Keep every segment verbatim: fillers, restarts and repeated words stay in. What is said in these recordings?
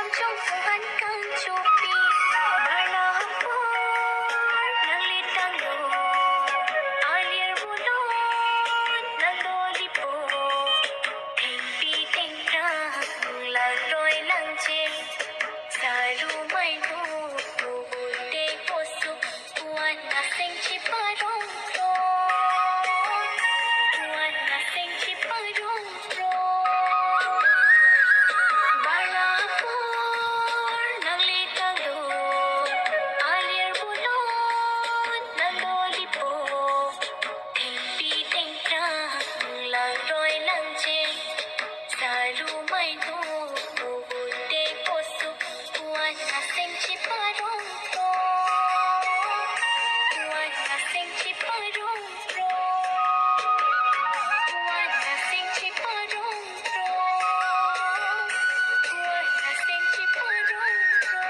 dalam jumpuan kan cupi Barla apor nang litang lo alir bulon nang dolipo Tempi tengkrang lagroi langche Saru mai no Ute posu Puan naseng ciparong pro Puan naseng ciparong pro Barla apor nang litang lo alir bulon nang dolipo Tempi tengkrang lagroi langche Saru mai no Ute posu Puan naseng ciparong pro Puan naseng ciparong pro Puan naseng ciparong pro Puan naseng ciparong pro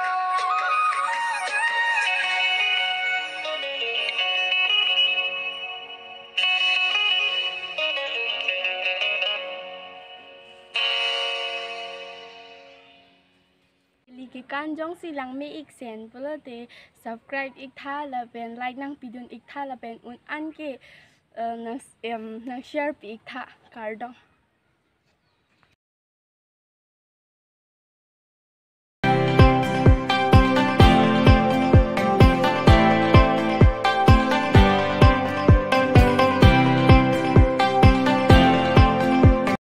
Liki kanjong silang me ik sen pula te subscribe ik tha la ben like nang pidun ik tha la ben un an ke nang nang share pi ik tha kardong